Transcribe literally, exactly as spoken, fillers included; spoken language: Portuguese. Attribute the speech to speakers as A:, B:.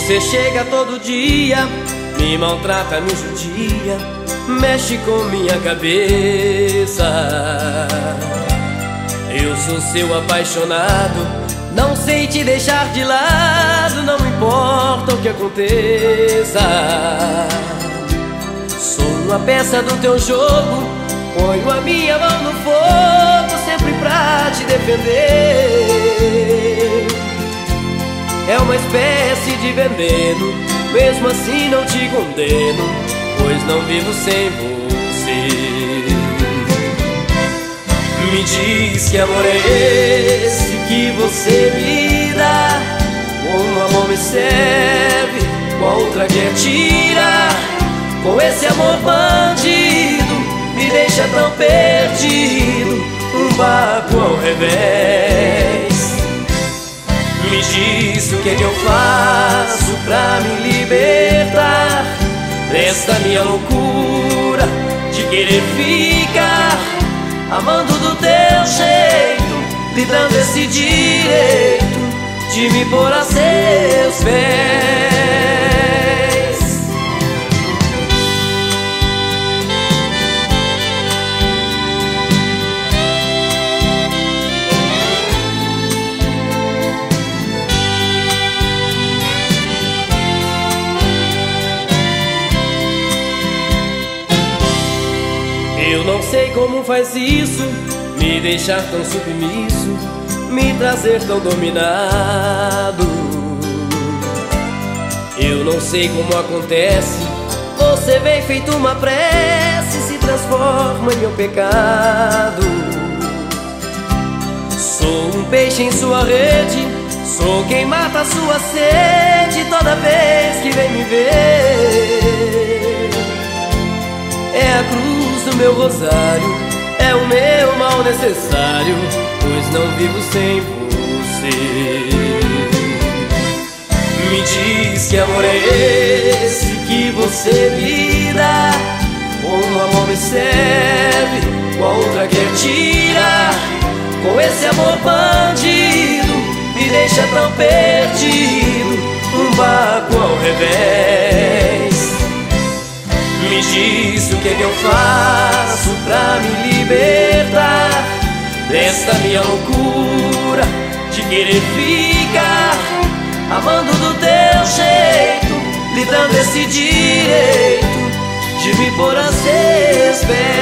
A: Você chega todo dia, me maltrata, me judia, mexe com minha cabeça. Eu sou seu apaixonado, não sei te deixar de lado, não importa o que aconteça. Sou uma peça do teu jogo, ponho a minha mão no fogo, sempre pra te defender. É uma espécie de veneno, mesmo assim não te condeno, pois não vivo sem você. Me diz que amor é esse que você me dá, um amor me serve, com a outra quer tirar. Com esse amor bandido, me deixa tão perdido, um vácuo ao revés. Me diz o que é que eu faço pra me libertar desta minha loucura de querer ficar amando do teu jeito, lhe dando esse direito de me pôr a seus pés. Eu não sei como faz isso, me deixar tão submisso, me trazer tão dominado. Eu não sei como acontece, você vem feito uma prece, se transforma em meu pecado. Sou um peixe em sua rede, sou quem mata a sua sede toda vez que vem me ver. É a cruz do meu rosário, é o meu mal necessário, pois não vivo sem você. Me diz que amor é esse que você me dá, um amor me serve, com a outra quer tirar. Com esse amor bandido, me deixa tão perdido, um vácuo ao revés. Me diz o que é que eu faço pra me libertar desta minha loucura de querer ficar amando do teu jeito, lhe dando esse direito de me pôr a seus pés.